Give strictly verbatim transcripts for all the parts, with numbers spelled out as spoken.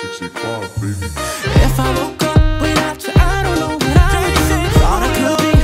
sixty-five, baby. If I woke up without you, I don't know what I would do. Thought I could be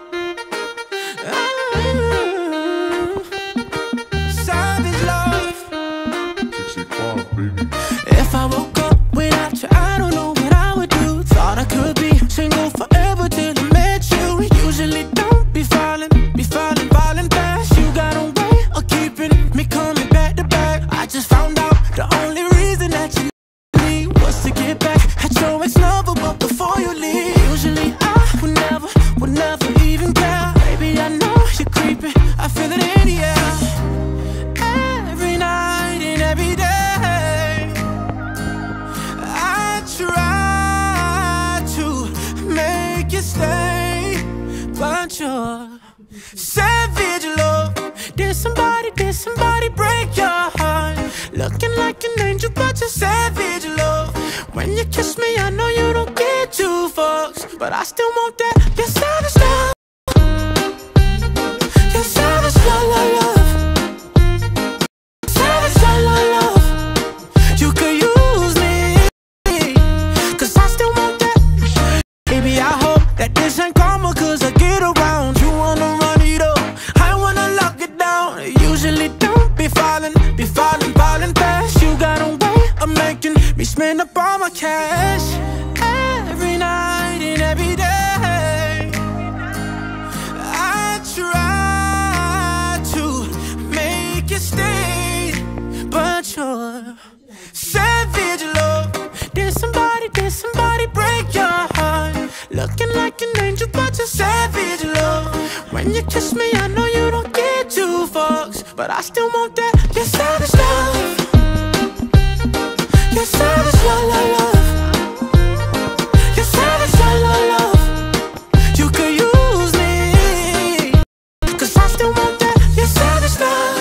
savage love. sixty-five, baby. If I woke up without you, I don't know what I would do. Thought I could be single forever till I met you. Usually don't be falling, be falling, falling fast. You got a way of keeping me coming back to back. I just found out the only reason that you need was to get back at your ex-lover, but before you leave, usually I would never, would never even care. Baby, I know you're creeping, I feel it in the air. Every night and every day, I try to make you stay, but you're savage love. Did somebody, did somebody break your heart? Looking like an angel, but you're savage love. When you kiss me, I know you don't get two fucks, but I still want that. You're savage love. You're savage love, love, love. Savage love, love, love. You could use me, cause I still want that. Baby, I hope that this ain't karma, cause I get around. You wanna run it up, I wanna lock it down. Usually don't be falling, be falling, falling fast. You got a way of making me spend up all my cash. Every night and every day, I try to make you stay, but you're savage love. Did somebody, did somebody break your heart? Looking like an angel, but you're savage love. When you kiss me, I know you don't get two fucks, but I still want that. You're savage love. You're savage love, love, love. You're savage love, love, love. You could use me, cause I still want that. You're savage love.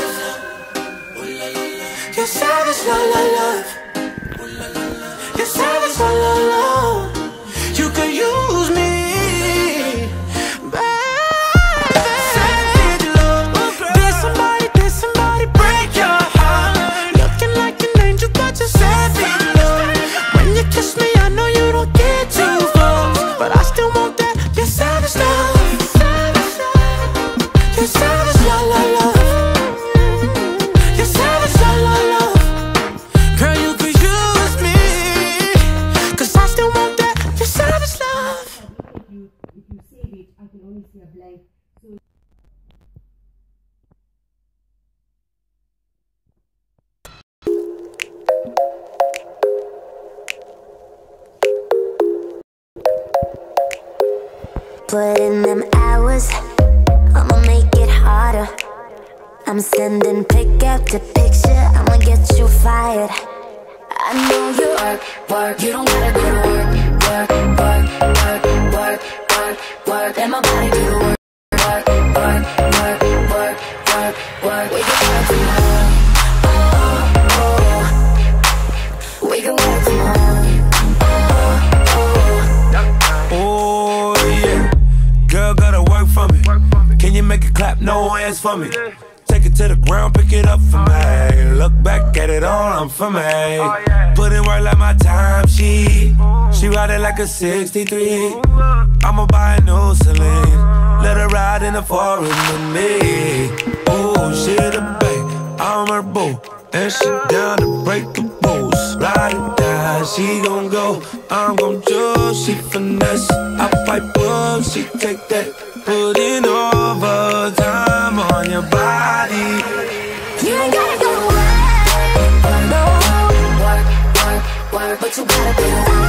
You're savage love, love, love. You're savage love, love, love. You could use me, baby. Savage love. Did somebody, did somebody break your heart? Looking like an angel, but you're savage love. When you kiss me, I know you don't get two fucks, but I still want that. You're savage love. You're savage love, love, love. You're savage love, love, love. Girl, you could use me, cause I still want that. You're savage love. If you, if you save it, I can only see a blank. So put in them hours, I'ma make it harder. I'm sending pick after picture, I'ma get you fired. I know you work, work, you don't gotta go to work. Work, work, work, work, work, work. Let my body do the work. Work, work, work, work, work, work. We can work tomorrow. Oh, oh. We can work tomorrow. Oh, oh. Oh yeah, girl gotta work for me. Can you make it clap? No hands for me. Take it to the ground, pick it up for me. Look back at it all, I'm for me. Put in work like my time sheet. She ride it like a sixty-three. I'ma buy a new Celine. Let her ride in the forest with me. Oh, she the babe, I'm her boo, and she down to break the rules. Ride it down, she gon' go, I'm gon' choose. She finesse, I pipe up, she take that. Put in overtime on your body. You ain't gotta go to work, no. Work, work, work, but you gotta do it.